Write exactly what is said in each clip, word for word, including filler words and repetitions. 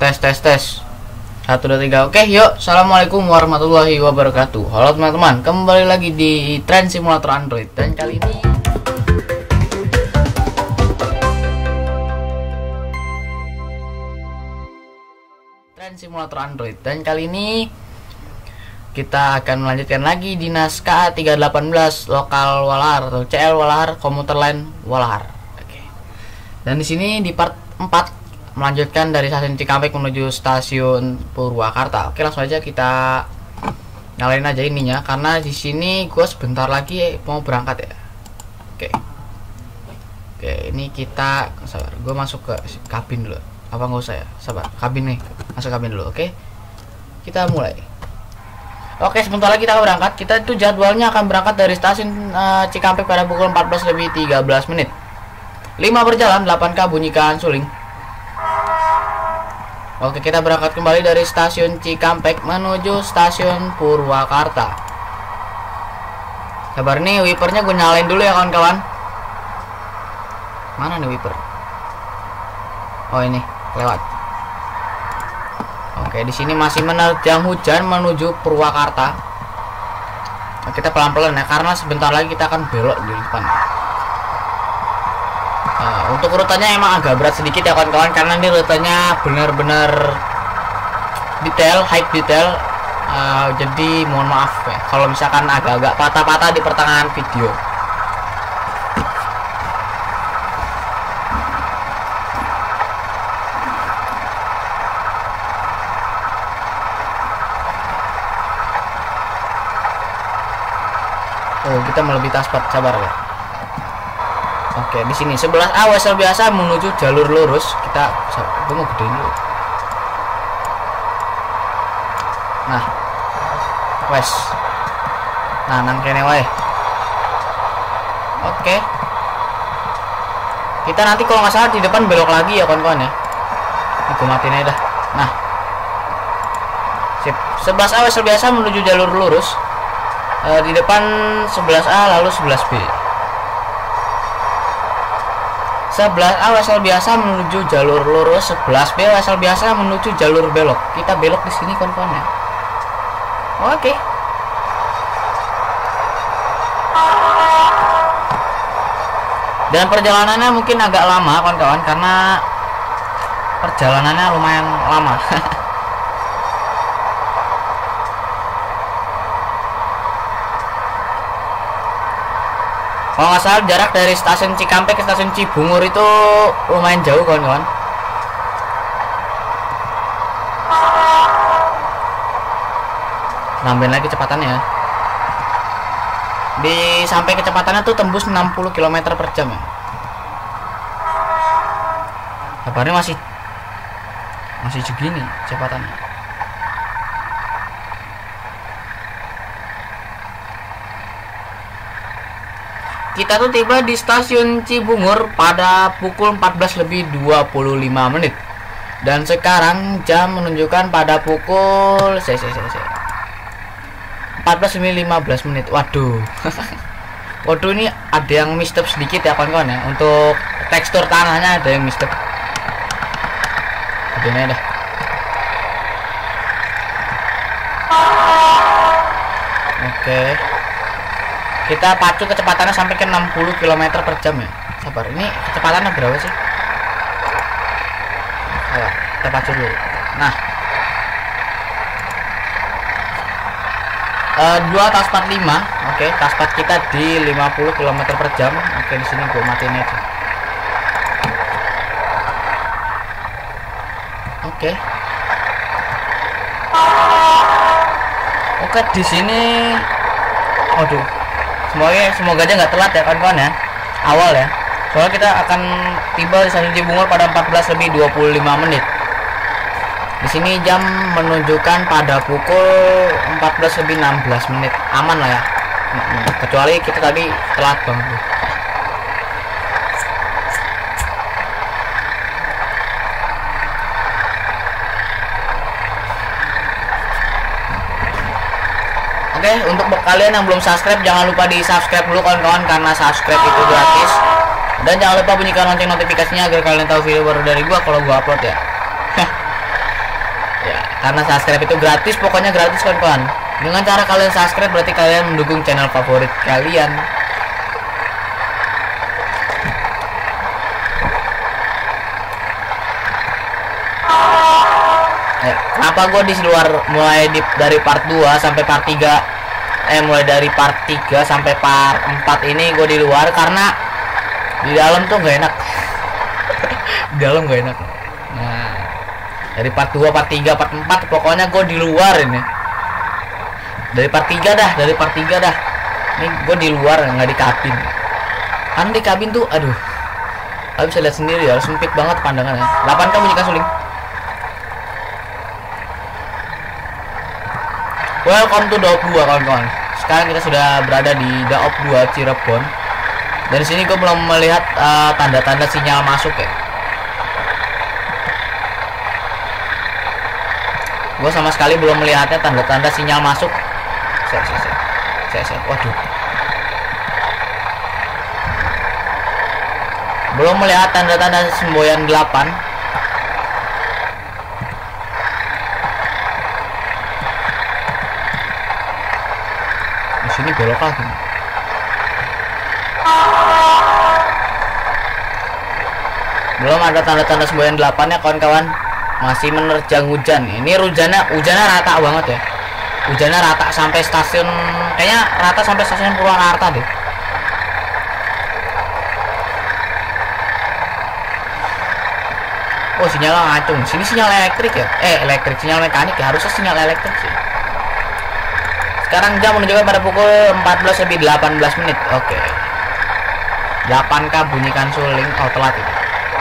Tes tes tes. Satu dua tiga. Oke, yuk. Assalamualaikum warahmatullahi wabarakatuh. Halo teman-teman, kembali lagi di Train Simulator Android. Dan kali ini Train Simulator Android. Dan kali ini kita akan melanjutkan lagi di naskah tiga delapan belas lokal Walahar atau C L Walahar komuter line Walahar. Oke. Dan di sini di part empat melanjutkan dari stasiun Cikampek menuju stasiun Purwakarta. Oke, langsung aja kita nyalain aja ininya karena di sini gue sebentar lagi mau berangkat ya. Oke. Oke, ini kita sabar. Gue masuk ke kabin dulu. Apa nggak usah ya? Sabar. Kabin nih. Masuk kabin dulu. Oke. Kita mulai. Oke, sebentar lagi kita akan berangkat. Kita itu jadwalnya akan berangkat dari stasiun uh, Cikampek pada pukul empat belas lebih tiga belas menit. lima berjalan, delapan K bunyikan suling. Oke, kita berangkat kembali dari stasiun Cikampek menuju stasiun Purwakarta. Sabar nih, wipernya gue nyalain dulu ya kawan-kawan. Mana nih wiper? Oh, ini lewat. Oke, di sini masih menerjang hujan menuju Purwakarta. Nah, kita pelan-pelan ya karena sebentar lagi kita akan belok di depan. Nah, untuk urutannya emang agak berat sedikit ya kawan-kawan karena ini rutenya benar-benar detail, high detail. Uh, jadi mohon maaf ya kalau misalkan agak-agak patah-patah di pertengahan video. Oh, kita melebihi taspat, sabar ya. Oke, di sini sebelah A wesel biasa menuju jalur lurus. Kita gue mau gedein dulu. Nah, wes. Nah, nang kene wae. Oke. Kita nanti kalau nggak salah di depan belok lagi ya kawan-kawan ya. Ini gue matiin aja dah. Nah. Sip. sebelas A wesel biasa menuju jalur lurus. E, di depan sebelas A lalu sebelas B. sebelas A wesel biasa menuju jalur lurus, sebelas B wesel biasa menuju jalur belok. Kita belok di sini kawan-kawan ya. Oke. Dan perjalanannya mungkin agak lama kawan-kawan karena perjalanannya lumayan lama. Kalau nggak salah jarak dari stasiun Cikampek ke stasiun Cibungur itu lumayan jauh kawan-kawan. Nambahin lagi kecepatannya ya. Di sampai kecepatannya tuh tembus enam puluh kilometer per jam ya. Kabarnya masih masih segini kecepatannya. Kita tuh tiba di stasiun Cibungur pada pukul empat belas lebih dua puluh lima menit. Dan sekarang jam menunjukkan pada pukul se se se se empat belas lebih lima belas menit. Waduh. Waduh, ini ada yang mistep sedikit ya kawan-kawan ya. Untuk tekstur tanahnya ada yang mistep. Ini dah. Oke. Kita pacu kecepatannya sampai ke enam puluh kilometer per jam ya. Sabar, ini kecepatannya berapa sih? Ayo, kita pacu dulu. Nah, uh, dua taspat lima. Oke, taspat kita di lima puluh kilometer per jam. Oke, di sini gue matiin aja. Oke. Oke, di sini aduh. Semoga semoga aja nggak telat ya kawan-kawan ya. Awal ya. Soalnya kita akan tiba di stasiun Cibungur pada empat belas lebih dua puluh lima menit. Di sini jam menunjukkan pada pukul empat belas lebih enam belas menit. Aman lah ya. Kecuali kita tadi telat banget. Oke, untuk kalian yang belum subscribe jangan lupa di subscribe dulu kawan-kawan karena subscribe itu gratis. Dan jangan lupa bunyikan lonceng notifikasinya agar kalian tahu video baru dari gua kalau gua upload ya. Karena subscribe itu gratis, pokoknya gratis kawan-kawan. Dengan cara kalian subscribe berarti kalian mendukung channel favorit kalian. Eh, kenapa gue di luar mulai di, dari part dua sampai part tiga, eh mulai dari part tiga sampai part empat ini gue di luar karena di dalam tuh nggak enak. Di dalam nggak enak. Nah, dari part dua, part tiga, part empat pokoknya gue di luar ini. Dari part tiga dah, dari part tiga dah. Ini gue di luar, nggak di kabin. Kan di kabin tuh, aduh. Kalian bisa lihat sendiri ya, sempit banget pandangannya. delapan K bunyikan suling. Welcome to Daop dua kawan-kawan. Sekarang kita sudah berada di Daop dua Cirebon. Dan di sini gue belum melihat tanda-tanda uh, sinyal masuk ya. Gue sama sekali belum melihatnya tanda-tanda sinyal masuk. Saya, saya, saya, saya, saya. Waduh. Belum melihat tanda-tanda semboyan delapan. Di sini belok lagi. Belum ada tanda-tanda semboyan delapan ya kawan-kawan. Masih menerjang hujan. Ini hujannya hujannya rata banget ya. Hujannya rata sampai stasiun, kayaknya rata sampai stasiun Purwakarta deh. Oh, sinyal ngacung. Sini sinyal elektrik ya? Eh, elektrik, sinyal mekanik ya. Harusnya sinyal elektrik sih. Sekarang jam menunjukkan pada pukul empat belas lebih delapan belas menit. Oke. delapan K bunyikan suling. Oh, telat itu.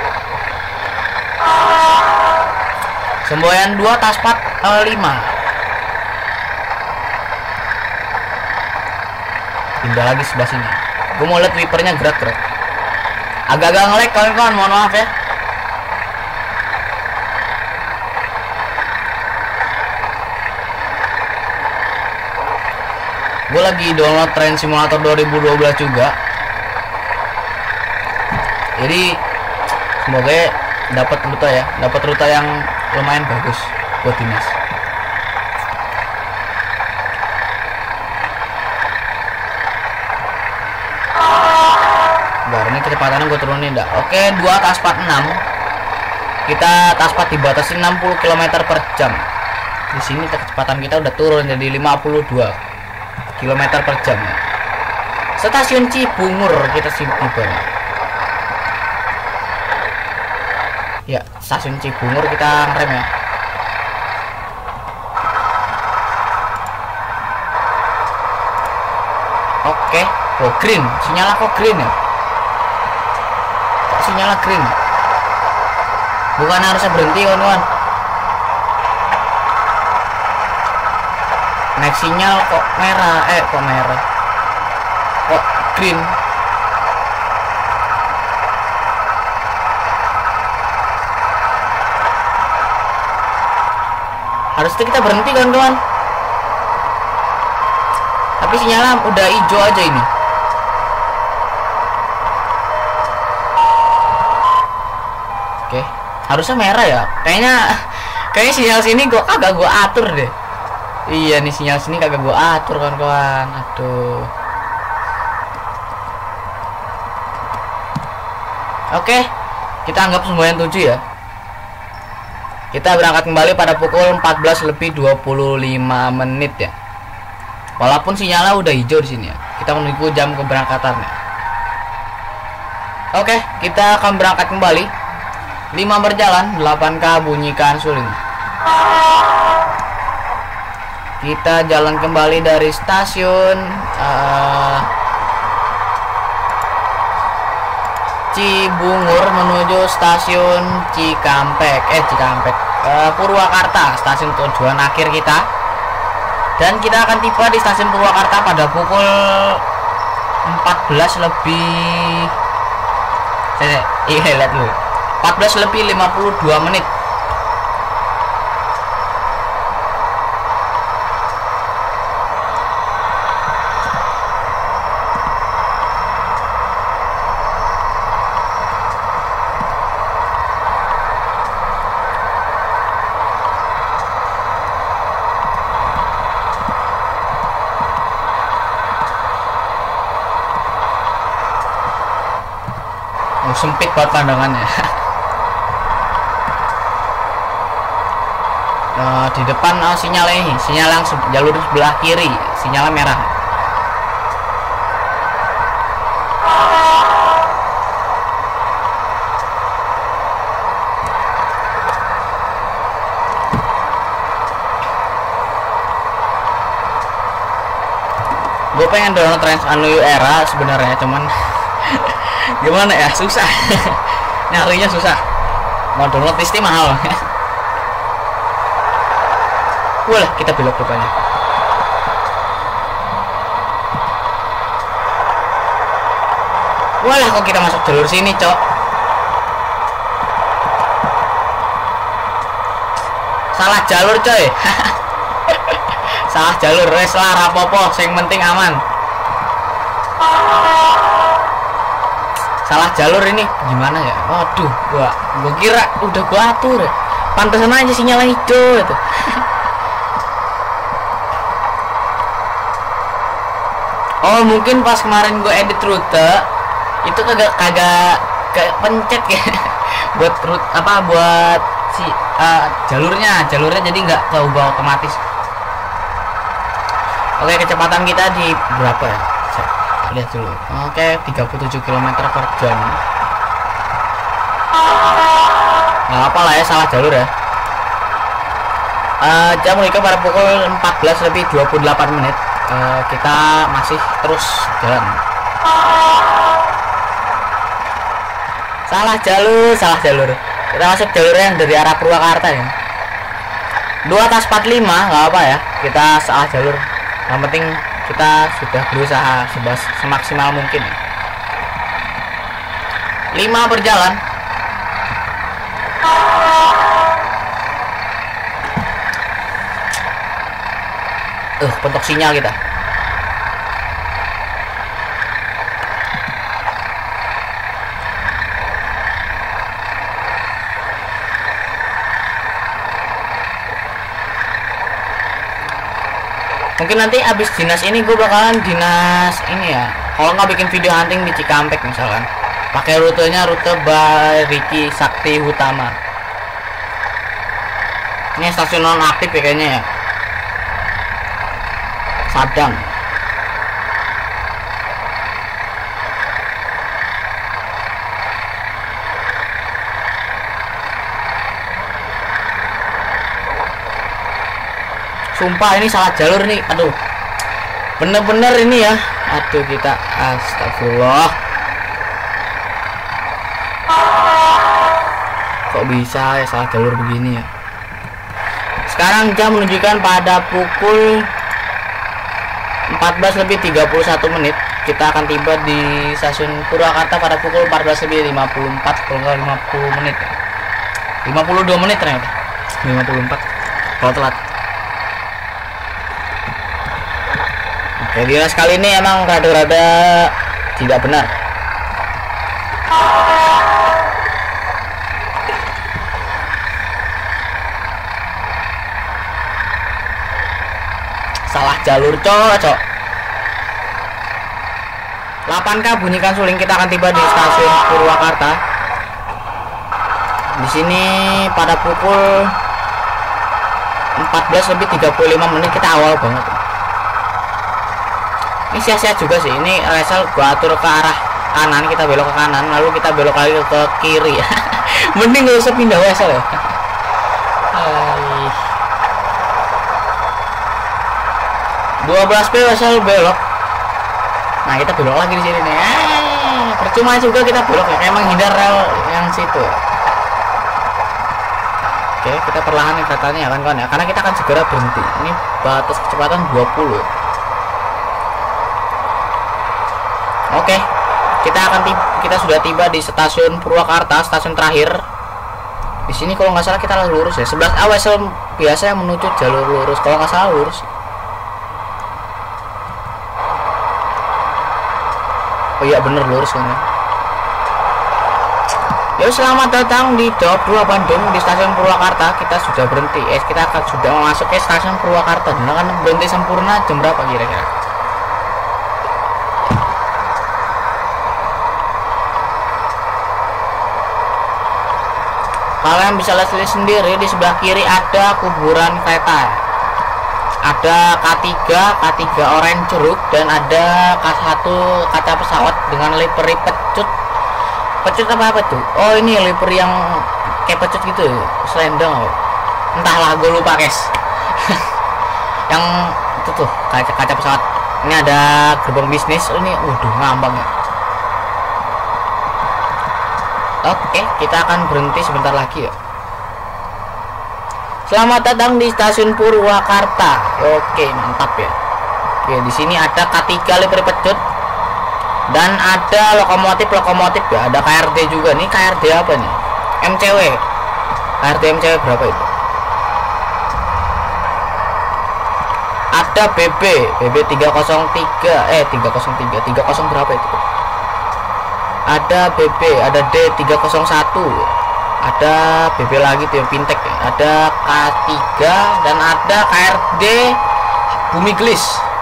Semboyan dua Taspat lima. Pindah lagi sebelah sini. Gue mau lihat wipernya gerak-gerak. Agak-agak nge-lag kawan-kawan, mohon maaf ya. Gue lagi download Train Simulator dua ribu dua belas juga. Jadi semoga dapat rute ya, dapat rute yang lumayan bagus buat dinas. Bentar, ini kecepatannya gue turunin dah. Oke, dua Taspat enam. Kita Taspat dibatasi enam puluh kilometer per jam. Di sini kecepatan kita udah turun jadi lima puluh dua kilometer per jam ya. Stasiun Cibungur kita tiba. Ya, stasiun Cibungur kita ngerem ya. Oke, oh green, sinyalnya kok green ya? Kok sinyalnya green? Bukan harusnya berhenti kawan-kawan. Naik sinyal kok merah, eh kok merah? Kok green? Harusnya kita berhenti kawan-kawan. Tapi sinyalnya udah hijau aja ini. Oke, harusnya merah ya. Kayaknya kayaknya sinyal sini gua kagak gua atur deh. Iya nih, sinyal sini kagak gua atur kawan-kawan. Aduh. Oke, kita anggap semboyan tujuh ya. Kita berangkat kembali pada pukul empat belas lebih dua puluh lima menit ya. Walaupun sinyalnya udah hijau di sini ya. Kita menunggu jam keberangkatannya. Oke, kita akan berangkat kembali. lima berjalan, delapan K bunyikan suling. Kita jalan kembali dari stasiun uh, Cibungur menuju stasiun Cikampek, eh Cikampek, uh, Purwakarta, stasiun tujuan akhir kita. Dan kita akan tiba di stasiun Purwakarta pada pukul empat belas lebih, saya iya lihat dulu, empat belas lebih lima puluh dua menit. sempit buat pandangannya. uh, di depan uh, sinyal ini, sinyal yang jalur sebelah kiri, sinyalnya merah. Gue pengen download Trans Unnew Era sebenarnya, cuman gimana ya, susah. Nyarinya susah. Mau download pasti mahal. Boleh kita belok rupanya. Walah, kok kita masuk jalur sini, cok. Salah jalur, coy. Salah jalur, wes lah rapopo, sing penting aman. Salah jalur ini gimana ya? Waduh, gua gua kira udah gua atur. Pantesan aja sinyal hijau itu. Oh, mungkin pas kemarin gua edit rute itu kagak kagak ke pencet ya. Buat rute apa buat si uh, jalurnya, jalurnya jadi nggak keubah otomatis. Oke, kecepatan kita di berapa ya? Saya lihat dulu. Oke, tiga puluh tujuh kilometer per jam. Nggak apa lah ya, salah jalur ya. Uh, jam mereka pada pukul empat belas lebih dua puluh delapan menit. Uh, kita masih terus jalan. Salah jalur, salah jalur. Kita masuk jalur yang dari arah Purwakarta ya. Dua atas empat puluh lima, nggak apa ya. Kita salah jalur. Yang penting kita sudah berusaha sebas semaksimal mungkin. Lima berjalan. Uh, pentok sinyal kita. Mungkin nanti abis dinas ini gue bakalan dinas ini ya. Kalau nggak bikin video hunting di Cikampek misalkan, pakai rutenya rute by Ricky Sakti Utama. Ini stasiun non aktif ya kayaknya ya. Sadang. Sumpah ini salah jalur nih, aduh. Bener-bener ini ya. Aduh kita, astagfirullah. Kok bisa ya salah jalur begini ya. Sekarang jam menunjukkan pada pukul empat belas lebih tiga puluh satu menit. Kita akan tiba di stasiun Purwakarta pada pukul empat belas lebih lima puluh empat, kalau enggak lima puluh menit. lima puluh dua menit ternyata. lima puluh empat kalau telat. Oke, dinas kali ini emang rada-rada tidak benar. Salah jalur, cocok. delapan K bunyikan suling, kita akan tiba di stasiun Purwakarta. Di sini pada pukul empat belas lebih tiga puluh lima menit, kita awal banget. Ini sia-sia juga sih. Ini resel gua atur ke arah kanan, kita belok ke kanan, lalu kita belok lagi ke kiri. Mending gak usah pindah resel ya. dua belas P resel belok. Nah, kita belok lagi di sini nih. Eh, percuma juga kita belok ya, emang hindar rel yang situ. Oke, kita perlahan nih katanya ya kan kawan ya, karena kita akan segera berhenti. Ini batas kecepatan dua puluh. Oke, kita akan tiba, kita sudah tiba di stasiun Purwakarta, stasiun terakhir. Di sini kalau nggak salah kita lurus ya. sebelas A wesel biasa yang menuju jalur lurus, kalau nggak salah lurus. Oh iya bener lurus kan ya. Ya, selamat datang di Daob dua Bandung di stasiun Purwakarta. Kita sudah berhenti. Eh, kita akan sudah memasuki stasiun Purwakarta. Dan akan berhenti sempurna jam berapa kira-kira? Kalian bisa lihat sendiri di sebelah kiri ada kuburan kereta. Ada K tiga, K tiga orange jeruk, dan ada K satu kaca pesawat dengan livery pecut. Pecut apa apa tuh? Oh, ini livery yang kayak pecut gitu, selendang. Entahlah, gue lupa guys. Yang itu tuh kaca kaca pesawat. Ini ada gerbang bisnis. Oh, ini waduh ngambang ya. Oke, kita akan berhenti sebentar lagi ya. Selamat datang di stasiun Purwakarta. Oke, mantap ya. Oke, di sini ada K tiga livery pecut dan ada lokomotif-lokomotif ya. Ada K R D juga nih. K R D apa nih? M C W. K R D M C W berapa itu? Ada B B, B B tiga nol tiga, eh tiga nol tiga, tiga nol berapa itu? Ada B B, ada D tiga nol satu. Ada B B lagi tuh yang Pintek ya. Ada K tiga dan ada K R D Bumi Gelis.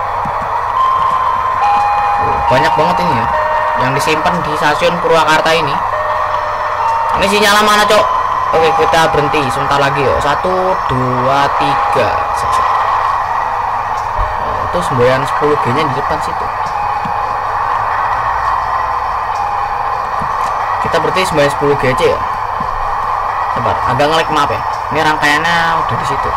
Oh, banyak banget ini ya yang disimpan di stasiun Purwakarta ini. Ini sinyal mana, Cok? Oke, kita berhenti sebentar lagi ya. Satu, dua, tiga. Oh, itu semboyan sepuluh G nya di depan situ. Kita berhenti semboyan sepuluh G aja ya. Sabar, agak ngelag, maaf ya. Ini rangkaiannya udah di situ.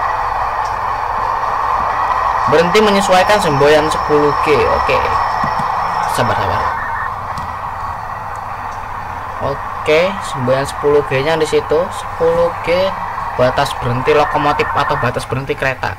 Berhenti menyesuaikan semboyan sepuluh G. Oke. Sabar, sabar. Oke, semboyan sepuluh G nya di situ. sepuluh G batas berhenti lokomotif atau batas berhenti kereta.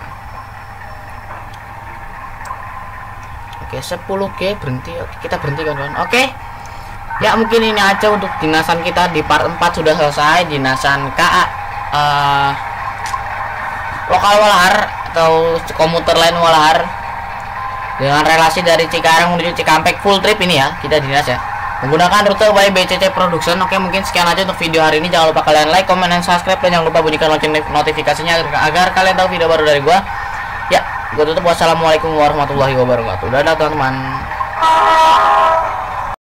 Oke, sepuluh G berhenti. Oke, kita berhenti kawan-kawan. Oke. Ya, mungkin ini aja untuk dinasan kita di part empat sudah selesai. Dinasan K A uh, lokal Walahar atau komuter lain Walahar dengan relasi dari Cikarang menuju Cikampek full trip ini ya. Kita dinas ya menggunakan rute Y B C C Production. Oke, mungkin sekian aja untuk video hari ini. Jangan lupa kalian like, comment, dan subscribe, dan jangan lupa bunyikan lonceng notifikasinya agar kalian tahu video baru dari gua. Ya, gua tutup. Wassalamualaikum warahmatullahi wabarakatuh. Dadah teman-teman.